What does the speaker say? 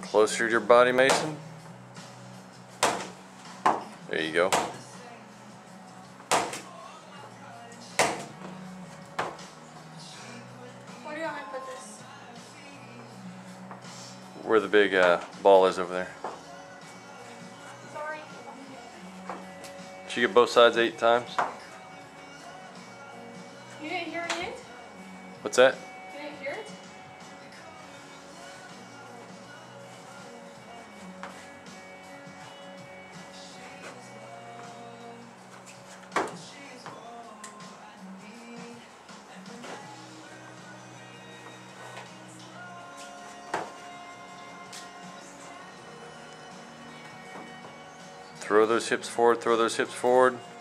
Closer to your body, Mason. There you go. Where do you want me to put this? Where the big ball is over there. Sorry. Did you get both sides 8 times? You didn't hear it? What's that? You didn't hear it? Throw those hips forward, throw those hips forward.